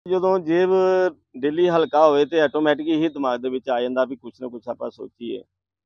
ਜਦੋਂ ਜੇਬ ਡੇਲੀ ਹਲਕਾ ਹੋਵੇ ਤੇ ਆਟੋਮੈਟਿਕ ਹੀ ਦਿਮਾਗ ਦੇ ਵਿੱਚ ਆ ਜਾਂਦਾ ਵੀ ਕੁਛ ਨਾ ਕੁਛ ਆਪਾਂ ਸੋਚੀਏ।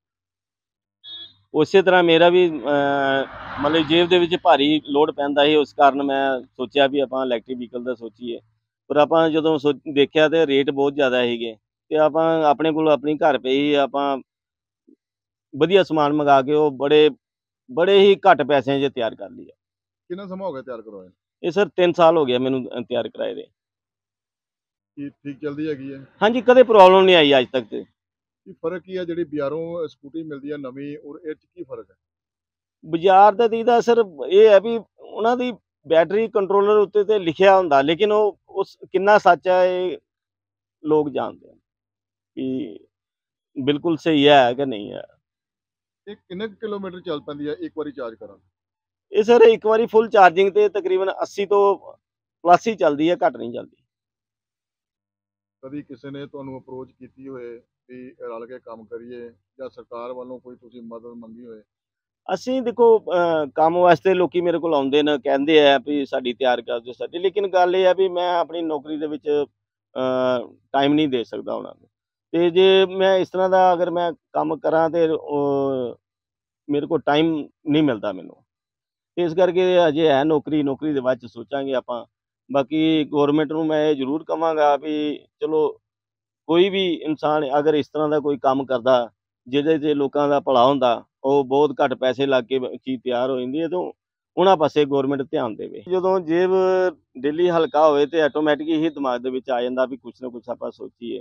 ਉਸੇ ਤਰ੍ਹਾਂ ਮੇਰਾ ਵੀ ਮਤਲਬ ਜੇਬ ਦੇ ਵਿੱਚ ਭਾਰੀ ਲੋਡ ਪੈਂਦਾ ਸੀ, ਉਸ ਕਾਰਨ ਮੈਂ ਸੋਚਿਆ ਵੀ ਆਪਾਂ ਇਲੈਕਟ੍ਰਿਕ ਵਹੀਕਲ ਦਾ ਸੋਚੀਏ। ਪਰ ਆਪਾਂ ਜਦੋਂ ਦੇਖਿਆ ਤੇ ਰੇਟ ਬਹੁਤ ਜ਼ਿਆਦਾ ਸੀਗੇ ਤੇ ਆਪਾਂ ਆਪਣੇ ਕੋਲ ਆਪਣੀ ਘਰ ਪਈ ਆਪਾਂ ਵਧੀਆ ਸਮਾਨ ਮੰਗਾ ਕੇ ਉਹ ਬੜੇ ਹੀ ਘੱਟ ਪੈਸਿਆਂ 'ਚ ਤਿਆਰ ਕਰ ਲਈ ਆ। ਕਿੰਨਾ ਸਮਾਂ ਹੋ ਗਿਆ ਤਿਆਰ ਕਰਵਾਏ? ਇਹ ਸਰ 3 ਸਾਲ ਹੋ ਗਿਆ ਮੈਨੂੰ ਤਿਆਰ ਕਰਾਏ ਦੇ। ਕੀ ਠੀਕ ਚੱਲਦੀ ਹੈਗੀ ਹੈ? ਹਾਂਜੀ, ਕਦੇ ਪ੍ਰੋਬਲਮ ਨਹੀਂ ਆਈ ਅੱਜ ਤੱਕ ਤੇ। ਕੀ ਫ਼ਰਕ ਕੀ ਹੈ ਜਿਹੜੀ ਬਾਜ਼ਾਰੋਂ ਸਕੂਟੀ ਮਿਲਦੀ ਹੈ ਨਵੀਂ ਔਰ ਇਹ 'ਚ ਕੀ ਫ਼ਰਕ ਹੈ? ਬਾਜ਼ਾਰ ਦਾ ਦੀਦਾ ਸਰ ਇਹ ਹੈ ਵੀ ਉਹਨਾਂ ਦੀ ਬੈਟਰੀ ਕੰਟਰੋਲਰ ਉੱਤੇ ਤੇ ਲਿਖਿਆ ਹੁੰਦਾ, ਲੇਕਿਨ ਉਹ ਉਸ ਕਿੰਨਾ ਸੱਚ ਹੈ ਇਹ ਲੋਕ ਜਾਣਦੇ ਹਨ ਕਿ ਬਿਲਕੁਲ ਸਹੀ ਹੈ ਕਿ ਨਹੀਂ ਹੈ। ਇਹ ਕਿੰਨੇ ਕੁ ਕਿਲੋਮੀਟਰ ਚੱਲ ਪੈਂਦੀ ਹੈ ਇੱਕ ਵਾਰੀ ਚਾਰਜ ਕਰਾਂ? ਇਹ ਸਰ ਇੱਕ ਵਾਰੀ ਫੁੱਲ ਚਾਰਜਿੰਗ ਤੇ ਤਕਰੀਬਨ 80 ਤੋਂ ਪਲੱਸ ਹੀ ਚੱਲਦੀ ਹੈ, ਘੱਟ ਨਹੀਂ ਚੱਲਦੀ। ਕਦੀ ਕਿਸੇ ਨੇ ਤੁਹਾਨੂੰ ਅਪਰੋਚ ਕੀਤੀ ਹੋਏ ਵੀ ਰਲ ਕੇ ਕੰਮ ਕਰੀਏ ਜਾਂ ਸਰਕਾਰ ਵੱਲੋਂ ਕੋਈ ਤੁਸੀਂ ਮਦਦ ਮੰਗੀ ਹੋਏ? ਅਸੀਂ ਦੇਖੋ ਕੰਮ ਵਾਸਤੇ ਲੋਕੀ ਮੇਰੇ ਕੋਲ ਆਉਂਦੇ ਨੇ, ਕਹਿੰਦੇ ਆ ਵੀ ਸਾਡੀ ਤਿਆਰ ਕਰ ਦਿਓ ਸਾਡੀ, ਲੇਕਿਨ ਗੱਲ ਇਹ ਆ ਵੀ ਮੈਂ ਆਪਣੀ ਨੌਕਰੀ ਦੇ ਵਿੱਚ ਟਾਈਮ ਨਹੀਂ ਦੇ ਸਕਦਾ ਉਹਨਾਂ ਨੂੰ। ਤੇ ਜੇ ਮੈਂ ਇਸ ਤਰ੍ਹਾਂ ਦਾ ਅਗਰ ਮੈਂ ਕੰਮ ਕਰਾਂ ਤੇ ਮੇਰੇ ਕੋਲ ਟਾਈਮ ਨਹੀਂ ਮਿਲਦਾ ਮੈਨੂੰ। ਇਸ ਕਰਕੇ ਅਜੇ ਹੈ ਨੌਕਰੀ ਦੇ ਬਾਅਦ 'ਚ ਸੋਚਾਂਗੇ ਆਪਾਂ। ਬਾਕੀ ਗੌਰਮੈਂਟ ਨੂੰ ਮੈਂ ਇਹ ਜ਼ਰੂਰ ਕਹਾਂਗਾ ਵੀ ਚਲੋ ਕੋਈ ਵੀ ਇਨਸਾਨ ਅਗਰ ਇਸ ਤਰ੍ਹਾਂ ਦਾ ਕੋਈ ਕੰਮ ਕਰਦਾ, ਜਿਹਦੇ 'ਚ ਲੋਕਾਂ ਦਾ ਭਲਾ ਹੁੰਦਾ, ਉਹ ਬਹੁਤ ਘੱਟ ਪੈਸੇ ਲੱਗ ਕੇ ਚੀਜ਼ ਤਿਆਰ ਹੋ ਜਾਂਦੀ ਹੈ ਤੇ ਉਹਨਾਂ ਪਾਸੇ ਗੌਰਮੈਂਟ ਧਿਆਨ ਦੇਵੇ। ਜਦੋਂ ਜੇਬ ਡੇਲੀ ਹਲਕਾ ਹੋਵੇ ਤੇ ਆਟੋਮੈਟਿਕ ਹੀ ਦਿਮਾਗ ਦੇ ਵਿੱਚ ਆ ਜਾਂਦਾ ਵੀ ਕੁਛ ਨਾ ਕੁਛ ਆਪਾਂ ਸੋਚੀਏ।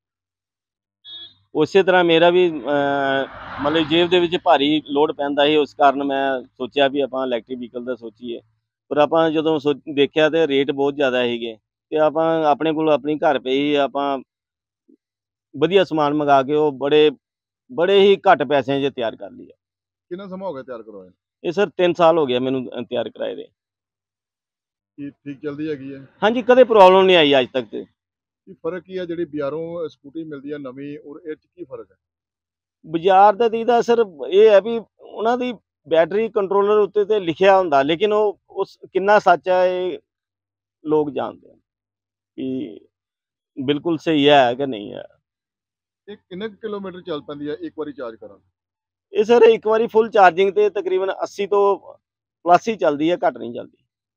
ਉਸੇ ਤਰ੍ਹਾਂ ਮੇਰਾ ਵੀ ਮਤਲਬ ਜੇਬ ਦੇ ਵਿੱਚ ਭਾਰੀ ਲੋਡ ਪੈਂਦਾ ਸੀ, ਉਸ ਕਾਰਨ ਮੈਂ ਸੋਚਿਆ ਵੀ ਆਪਾਂ ਇਲੈਕਟ੍ਰਿਕ ਵਹੀਕਲ ਦਾ ਸੋਚੀਏ। ਪਰ ਆਪਾਂ ਜਦੋਂ ਦੇਖਿਆ ਤੇ ਰੇਟ ਬਹੁਤ ਜ਼ਿਆਦਾ ਸੀਗੇ ਤੇ ਆਪਾਂ ਆਪਣੇ ਕੋਲ ਆਪਣੀ ਘਰ ਪਈ ਆਪਾਂ ਵਧੀਆ ਸਮਾਨ ਮੰਗਾ ਕੇ ਉਹ ਬੜੇ ਹੀ ਘੱਟ ਪੈਸਿਆਂ 'ਚ ਤਿਆਰ ਕਰ ਲਈ ਆ। ਕਿੰਨਾ ਸਮਾਂ ਹੋ ਗਿਆ ਤਿਆਰ ਕਰਵਾਏ? ਇਹ ਸਰ 3 ਸਾਲ ਹੋ ਗਿਆ ਮੈਨੂੰ ਤਿਆਰ ਕਰਾਏ ਦੇ। ਕੀ ਠੀਕ ਚੱਲਦੀ ਹੈਗੀ ਹੈ? ਹਾਂਜੀ, ਕਦੇ ਪ੍ਰੋਬਲਮ ਨਹੀਂ ਆਈ ਅੱਜ ਤੱਕ ਤੇ। ਕੀ ਫ਼ਰਕ ਕੀ ਹੈ ਜਿਹੜੀ ਬਾਜ਼ਾਰੋਂ ਸਕੂਟੀ ਮਿਲਦੀ ਹੈ ਨਵੀਂ ਔਰ ਇਹ 'ਚ ਕੀ ਫ਼ਰਕ ਹੈ? ਬਾਜ਼ਾਰ ਦਾ ਦੀਦਾ ਸਰ ਇਹ ਹੈ ਵੀ ਉਹਨਾਂ ਦੀ ਬੈਟਰੀ ਕੰਟਰੋਲਰ ਉੱਤੇ ਤੇ ਲਿਖਿਆ ਹੁੰਦਾ, ਲੇਕਿਨ ਉਹ ਉਸ ਕਿੰਨਾ ਸੱਚ ਹੈ ਇਹ ਲੋਕ ਜਾਣਦੇ ਹਨ ਕਿ ਬਿਲਕੁਲ ਸਹੀ ਹੈ ਕਿ ਨਹੀਂ ਹੈ। ਇਹ ਕਿੰਨੇ ਕੁ ਕਿਲੋਮੀਟਰ ਚੱਲ ਪੈਂਦੀ ਹੈ ਇੱਕ ਵਾਰੀ ਚਾਰਜ ਕਰਾਂ? ਇਹ ਸਰ ਇੱਕ ਵਾਰੀ ਫੁੱਲ ਚਾਰਜਿੰਗ ਤੇ ਤਕਰੀਬਨ 80 ਤੋਂ ਪਲੱਸ ਹੀ ਚੱਲਦੀ ਹੈ, ਘੱਟ ਨਹੀਂ ਚੱਲਦੀ।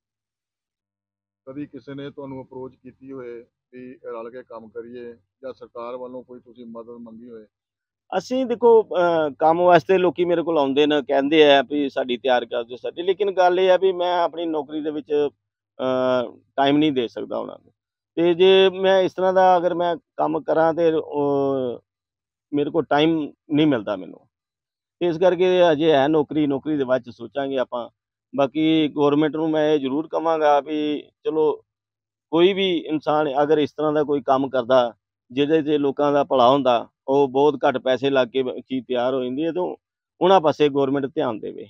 ਕਦੀ ਕਿਸੇ ਨੇ ਤੁਹਾਨੂੰ ਅਪਰੋਚ ਕੀਤੀ ਹੋਏ ਵੀ ਰਲ ਕੇ ਕੰਮ ਕਰੀਏ ਜਾਂ ਸਰਕਾਰ ਵੱਲੋਂ ਕੋਈ ਤੁਸੀਂ ਮਦਦ ਮੰਗੀ ਹੋਏ? ਅਸੀਂ ਦੇਖੋ ਕੰਮ ਵਾਸਤੇ ਲੋਕੀ ਮੇਰੇ ਕੋਲ ਆਉਂਦੇ ਨੇ, ਕਹਿੰਦੇ ਆ ਵੀ ਸਾਡੀ ਤਿਆਰ ਕਰ ਦਿਓ ਸਾਡੀ, ਲੇਕਿਨ ਗੱਲ ਇਹ ਆ ਵੀ ਮੈਂ ਆਪਣੀ ਨੌਕਰੀ ਦੇ ਵਿੱਚ ਟਾਈਮ ਨਹੀਂ ਦੇ ਸਕਦਾ ਉਹਨਾਂ ਨੂੰ। ਤੇ ਜੇ ਮੈਂ ਇਸ ਤਰ੍ਹਾਂ ਦਾ ਅਗਰ ਮੈਂ ਕੰਮ ਕਰਾਂ ਤੇ ਮੇਰੇ ਕੋਲ ਟਾਈਮ ਨਹੀਂ ਮਿਲਦਾ ਮੈਨੂੰ। ਇਸ ਕਰਕੇ ਅਜੇ ਹੈ ਨੌਕਰੀ ਦੇ ਬਾਅਦ 'ਚ ਸੋਚਾਂਗੇ ਆਪਾਂ। ਬਾਕੀ ਗੌਰਮੈਂਟ ਨੂੰ ਮੈਂ ਇਹ ਜ਼ਰੂਰ ਕਹਾਂਗਾ ਵੀ ਚਲੋ ਕੋਈ ਵੀ ਇਨਸਾਨ ਅਗਰ ਇਸ ਤਰ੍ਹਾਂ ਦਾ ਕੋਈ ਕੰਮ ਕਰਦਾ, ਜਿਹਦੇ 'ਚ ਲੋਕਾਂ ਦਾ ਭਲਾ ਹੁੰਦਾ, ਉਹ ਬਹੁਤ ਘੱਟ ਪੈਸੇ ਲੱਗ ਕੇ ਚੀਜ਼ ਤਿਆਰ ਹੋ ਜਾਂਦੀ ਹੈ ਤੇ ਉਹਨਾਂ ਪਾਸੇ ਗੌਰਮੈਂਟ ਧਿਆਨ ਦੇਵੇ।